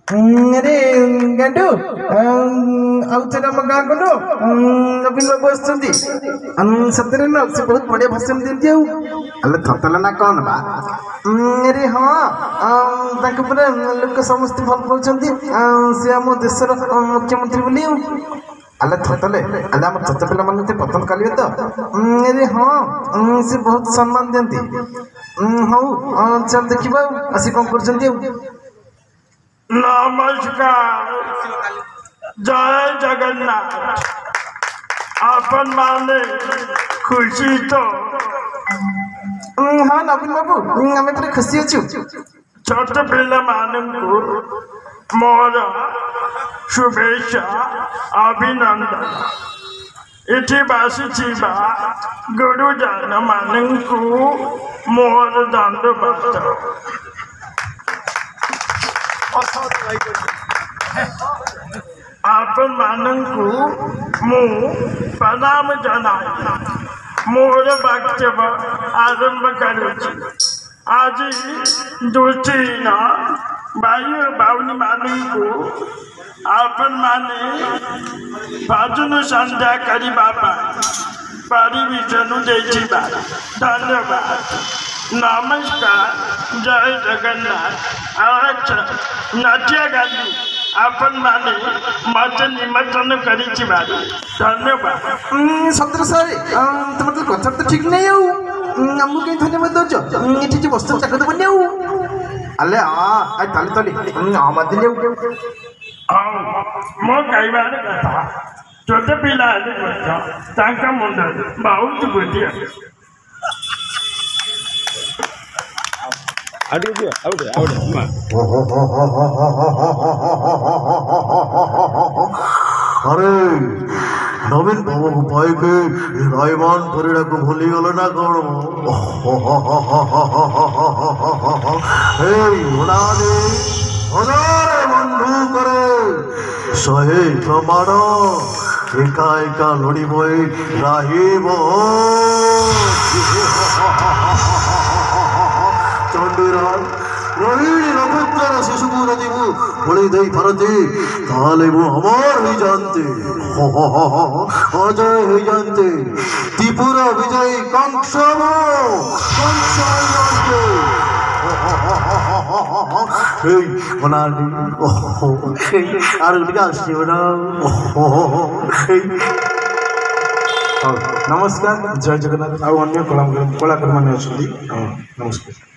अरे गांडू आउथर हम गाँ को नवीन बाबू आसुँच सतरे न से बहुत बढ़िया भाषण दिखती आले थतला ना कौन बा अरे हाँ पूरा लोक समस्त भल पाँच से आम देशर मुख्यमंत्री बोली आले थतले आले आम छत पिला मन पतन कलिए तो अरे हाँ से बहुत सम्मान दिखती हाँ चल देखा आसी कौन कर नमस्कार जय जगन्नाथ अपन माने खुशी तो हाँ नवीन बाबू आम पूरा खुशी अच्छु छोट पिला मानू मोर शुभेच्छा अभिनंदन इठी बासी गुरुजन मानू मोर दंडवत आपण मानू मु प्रणाम जनाई मोर वक्तव्य आरंभ करुची आज दूसरी न वायु बावनी मानू आपण माने भजन संध्या करवा परिवेशन देखा धन्यवाद नमस्कार जय जगन्नाथ अच्छा नाट्य गाली आपण माने मत निमंत्रण करी धन्यवाद सत्र सर तुम तो कथा तो ठीक नहीं आमको कहीं धन्यवाद दौच ये वस्तु चाक देवनी आले हाँ ताली ताली आम दिले मो कहबार कथा छोटे पिला मुंड बहुत बुद्धि अरे नवीन बाबू को पाई के रायमान परिड़ा को भूली गल ना कौन बंधु करे शहे प्रमाण एका एका लड़ब राहिब चंडीराज रोहिणी नक्षत्र शिशु को यदि बड़ी दे पारती ताले वो अमर हो जानते अजय हो जानते त्रिपुरा विजय कंक्षम नमस्कार जय जगन्नाथ आउ अन्य कलाकार मैंने नमस्कार।